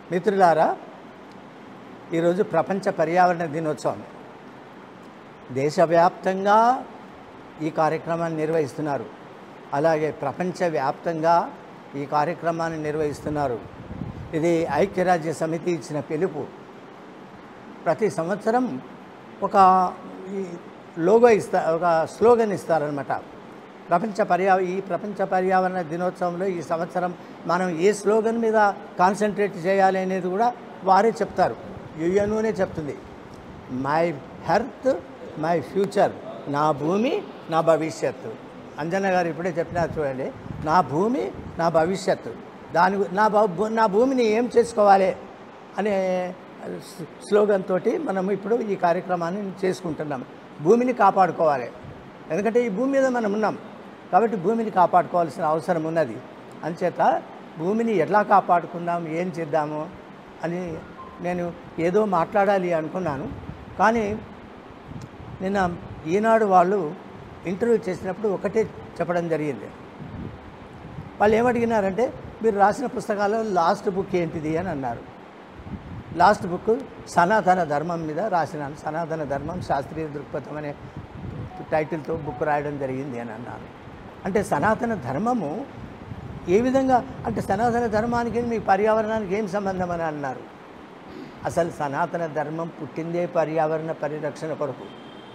మిత్రులారా, ఈరోజు ప్రపంచ పర్యావరణ దినోత్సవం. దేశవ్యాప్తంగా ఈ కార్యక్రమాన్ని నిర్వహిస్తున్నారు. అలాగే ప్రపంచవ్యాప్తంగా ఈ కార్యక్రమాన్ని నిర్వహిస్తున్నారు. ఇది ఐక్యరాజ్య సమితి ఇచ్చిన పిలుపు. ప్రతి సంవత్సరం ఒక లోగో ఒక స్లోగన్ ఇస్తారనమాట. ఈ ప్రపంచ పర్యావరణ దినోత్సవంలో ఈ సంవత్సరం మనం ఏ స్లోగన్ మీద కాన్సన్ట్రేట్ చేయాలి అనేది కూడా వారే చెప్తారు. యుఎన్ఓనే చెప్తుంది. మై హెర్త్ మై ఫ్యూచర్, నా భూమి నా భవిష్యత్తు. అంజన్న గారు ఇప్పుడే చెప్పినారు చూడండి, నా భూమి నా భవిష్యత్తు. నా భూమిని ఏం చేసుకోవాలి అనే స్లోగన్ తోటి మనం ఇప్పుడు ఈ కార్యక్రమాన్ని చేసుకుంటున్నాం. భూమిని కాపాడుకోవాలి, ఎందుకంటే ఈ భూమి మీద మనం ఉన్నాం కాబట్టి భూమిని కాపాడుకోవాల్సిన అవసరం ఉన్నది. అంచేత భూమిని ఎట్లా కాపాడుకుందాం, ఏం చేద్దాము అని నేను ఏదో మాట్లాడాలి అనుకున్నాను. కానీ నిన్న ఈనాడు వాళ్ళు ఇంటర్వ్యూ చేసినప్పుడు ఒకటే చెప్పడం జరిగింది. వాళ్ళు ఏమడిగినారంటే, మీరు రాసిన పుస్తకాల్లో లాస్ట్ బుక్ ఏంటిది అని అన్నారు. లాస్ట్ బుక్ సనాతన ధర్మం మీద రాసినాను. సనాతన ధర్మం శాస్త్రీయ దృక్పథం అనే టైటిల్తో బుక్ రాయడం జరిగింది అని అన్నారు. అంటే సనాతన ధర్మము ఏ విధంగా, అంటే సనాతన ధర్మానికి మీ పర్యావరణానికి ఏం సంబంధం అని అన్నారు. అసలు సనాతన ధర్మం పుట్టిందే పర్యావరణ పరిరక్షణ కొరకు.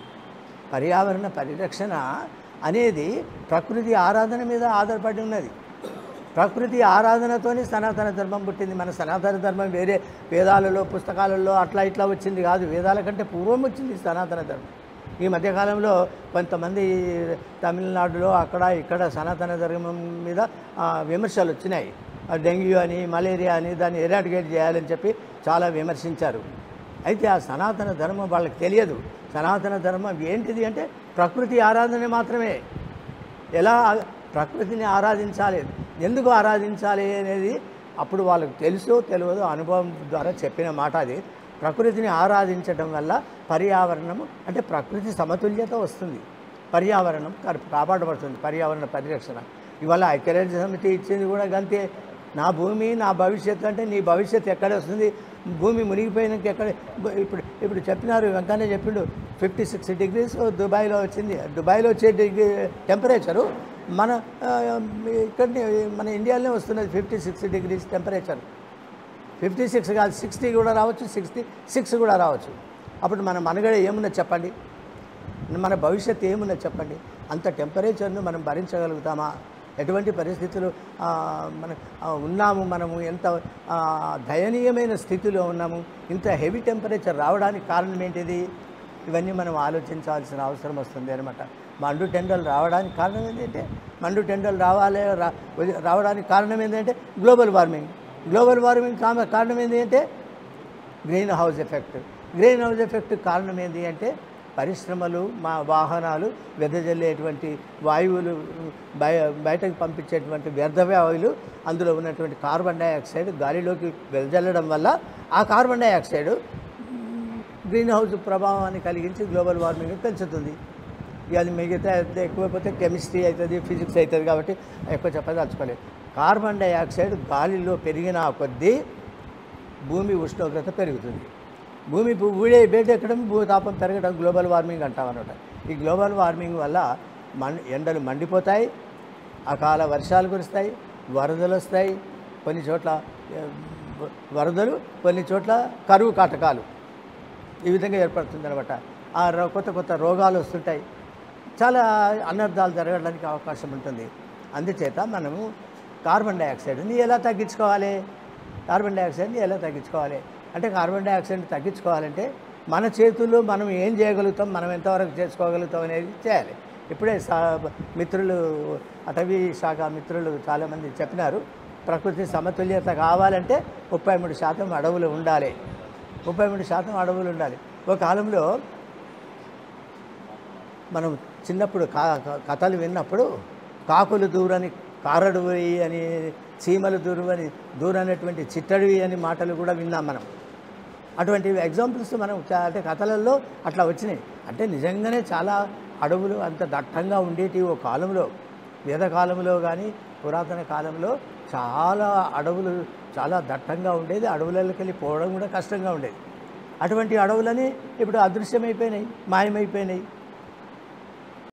పర్యావరణ పరిరక్షణ అనేది ప్రకృతి ఆరాధన మీద ఆధారపడి ఉన్నది. ప్రకృతి ఆరాధనతోనే సనాతన ధర్మం పుట్టింది. మన సనాతన ధర్మం వేరే వేదాలలో పుస్తకాలలో అట్లా ఇట్లా వచ్చింది కాదు. వేదాల కంటే పూర్వం వచ్చింది సనాతన ధర్మం. ఈ మధ్యకాలంలో కొంతమంది తమిళనాడులో అక్కడ ఇక్కడ సనాతన ధర్మం మీద విమర్శలు వచ్చినాయి. డెంగ్యూ అని మలేరియా అని దాన్ని ఎరాడికేట్ చేయాలని చెప్పి చాలా విమర్శించారు. అయితే ఆ సనాతన ధర్మం వాళ్ళకి తెలియదు. సనాతన ధర్మం ఏంటిది అంటే ప్రకృతి ఆరాధన మాత్రమే. ఎలా ప్రకృతిని ఆరాధించాలి, ఎందుకు ఆరాధించాలి అనేది అప్పుడు వాళ్ళకు తెలుసో తెలియదో అనుభవం ద్వారా చెప్పిన మాట అది. ప్రకృతిని ఆరాధించడం వల్ల పర్యావరణము అంటే ప్రకృతి సమతుల్యత వస్తుంది, పర్యావరణం కాపాడబడుతుంది, పర్యావరణ పరిరక్షణ. ఇవాళ ఐక్యరాజ్య సమితి ఇచ్చింది కూడా గంతే. నా భూమి నా భవిష్యత్తు అంటే నీ భవిష్యత్తు ఎక్కడ వస్తుంది? భూమి మునిగిపోయినాక ఎక్కడ? ఇప్పుడు చెప్పినారు, వెంకనే చెప్పిండు 56 degrees దుబాయ్లో వచ్చింది. దుబాయ్లో వచ్చే టెంపరేచరు మన ఇక్కడ మన ఇండియాలోనే వస్తున్నది 56 degrees టెంపరేచర్. 56 కాదు, 60 కూడా రావచ్చు, 66 కూడా రావచ్చు. అప్పుడు మన మనుగడ ఏమున్నది చెప్పండి, మన భవిష్యత్తు ఏమున్నది చెప్పండి? అంత టెంపరేచర్ను మనం భరించగలుగుతామా? ఎటువంటి పరిస్థితులు ఉన్నాము, మనము ఎంత దయనీయమైన స్థితిలో ఉన్నాము. ఇంత హెవీ టెంపరేచర్ రావడానికి కారణం ఏంటిది? ఇవన్నీ మనం ఆలోచించాల్సిన అవసరం వస్తుంది అనమాట. మండుటెండలు రావడానికి కారణం ఏంటంటే, మండుటెండలు రావడానికి కారణం ఏంటంటే గ్లోబల్ వార్మింగ్. గ్లోబల్ వార్మింగ్ కారణం ఏంటి అంటే green house effect. Green house effect కారణం ఏంటి అంటే పరిశ్రమలు, మా వాహనాలు వెదజల్లేటువంటి వాయువులు, బయటకు పంపించేటువంటి వ్యర్థ వాయువులు, అందులో ఉన్నటువంటి కార్బన్ డైఆక్సైడ్ గాలిలోకి వెదజల్లడం వల్ల ఆ కార్బన్ డైఆక్సైడ్ గ్రీన్ హౌస్ ప్రభావాన్ని కలిగించి గ్లోబల్ వార్మింగ్ పెంచుతుంది. అది మిగతా ఎక్కువైపోతే కెమిస్ట్రీ అవుతుంది, ఫిజిక్స్ అవుతుంది కాబట్టి ఎక్కువ చెప్పదలుచుకోలేదు. కార్బన్ డైఆక్సైడ్ గాలిలో పెరిగిన కొద్దీ భూమి ఉష్ణోగ్రత పెరుగుతుంది. భూమి వేడెక్కడం, భూతాపం పెరగడం గ్లోబల్ వార్మింగ్ అంటాం అన్నమాట. ఈ గ్లోబల్ వార్మింగ్ వల్ల ఎండలు మండిపోతాయి, అకాల వర్షాలు కురుస్తాయి, వరదలు వస్తాయి, కొన్ని చోట్ల వరదలు, కొన్ని చోట్ల కరువు కాటకాలు ఈ విధంగా ఏర్పడుతుంది అనమాట. ఆ కొత్త కొత్త రోగాలు వస్తుంటాయి, చాలా అనర్థాలు జరగడానికి అవకాశం ఉంటుంది. అందుచేత మనము కార్బన్ డైఆక్సైడ్ని ఎలా తగ్గించుకోవాలి? కార్బన్ డైఆక్సైడ్ని ఎలా తగ్గించుకోవాలి అంటే, కార్బన్ డైఆక్సైడ్ని తగ్గించుకోవాలంటే మన చేతుల్లో మనం ఏం చేయగలుగుతాం, మనం ఎంతవరకు చేసుకోగలుగుతాం అనేది చేయాలి. ఇప్పుడే మిత్రులు, అటవీ శాఖ మిత్రులు చాలామంది చెప్పినారు, ప్రకృతి సమతుల్యత కావాలంటే 33% అడవులు ఉండాలి. 33% అడవులు ఉండాలి. ఒక కాలంలో మనం చిన్నప్పుడు కథలు విన్నప్పుడు కాకులు దూరని కారడవి అని, చీమలు దూరనేటువంటి చిట్టడవి అని మాటలు కూడా విన్నాం మనం. అటువంటి ఎగ్జాంపుల్స్ మనం అంటే కథలలో అట్లా వచ్చినాయి. అంటే నిజంగానే చాలా అడవులు అంత దట్టంగా ఉండేటివి ఒక కాలంలో, వేదకాలంలో కానీ పురాతన కాలంలో చాలా అడవులు చాలా దట్టంగా ఉండేది, అడవులకి వెళ్ళి పోవడం కూడా కష్టంగా ఉండేది. అటువంటి అడవులని ఇప్పుడు అదృశ్యమైపోయినాయి, మాయమైపోయినాయి.